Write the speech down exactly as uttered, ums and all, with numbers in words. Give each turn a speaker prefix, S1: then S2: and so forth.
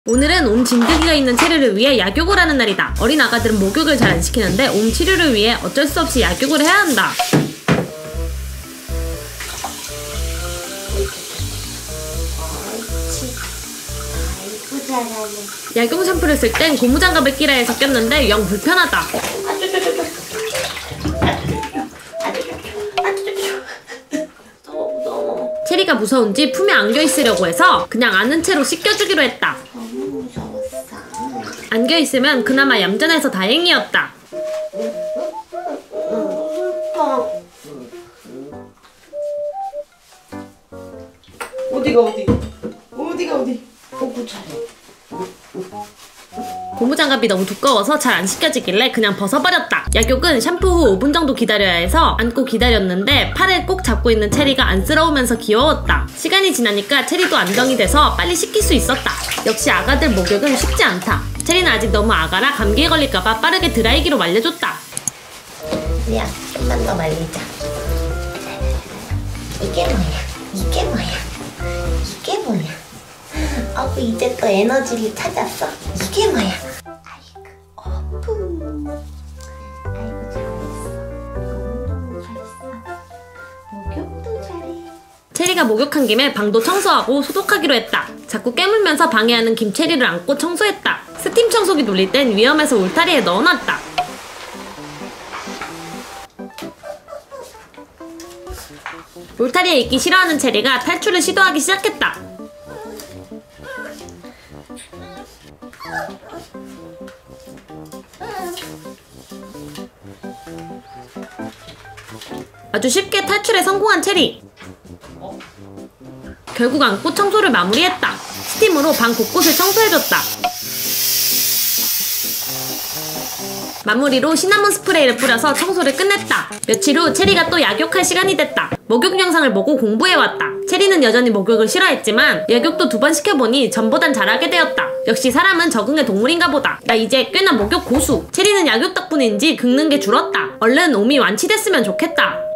S1: 오늘은 옴 진드기가 있는 체리를 위해 약욕을 하는 날이다. 어린 아가들은 목욕을 잘 안 시키는데 옴 치료를 위해 어쩔 수 없이 약욕을 해야 한다. 약용 샴푸를 쓸 땐 고무장갑을 끼라 해서 꼈는데 영 불편하다. 체리가 무서운지 품에 안겨있으려고 해서 그냥 안은 채로 씻겨주기로 했다.
S2: 너무 무서웠어.
S1: 안겨있으면 그나마 얌전해서 다행이었다.
S2: 어디가 어디? 어디가 어디? 어구 잘해.
S1: 고무장갑이 너무 두꺼워서 잘 안 씻겨지길래 그냥 벗어버렸다. 약욕은 샴푸 후 오 분 정도 기다려야 해서 안고 기다렸는데 팔을 꼭 잡고 있는 체리가 안쓰러우면서 귀여웠다. 시간이 지나니까 체리도 안정이 돼서 빨리 씻길 수 있었다. 역시 아가들 목욕은 쉽지 않다. 체리는 아직 너무 아가라 감기에 걸릴까봐 빠르게 드라이기로 말려줬다.
S2: 야, 좀만 더 말리자. 이게 뭐야? 이게 뭐야? 이게 뭐야? 어구 이제 또 에너지를 찾았어. 이게 뭐야? 아이고 어프. 아이고 잘했어. 너무 잘했어. 목욕도 잘해.
S1: 체리가 목욕한 김에 방도 청소하고 소독하기로 했다. 자꾸 깨물면서 방해하는 김체리를 안고 청소했다. 스팀 청소기 돌릴 땐 위험해서 울타리에 넣어놨다. 울타리에 있기 싫어하는 체리가 탈출을 시도하기 시작했다. 아주 쉽게 탈출에 성공한 체리. 결국 안고 청소를 마무리했다. 스팀으로 방 곳곳을 청소해줬다. 마무리로 시나몬 스프레이를 뿌려서 청소를 끝냈다. 며칠 후 체리가 또 약욕할 시간이 됐다. 목욕 영상을 보고 공부해왔다. 체리는 여전히 목욕을 싫어했지만 약욕도 두 번 시켜보니 전보단 잘하게 되었다. 역시 사람은 적응의 동물인가 보다. 나 이제 꽤나 목욕 고수. 체리는 약욕 덕분인지 긁는 게 줄었다. 얼른 옴이 완치됐으면 좋겠다.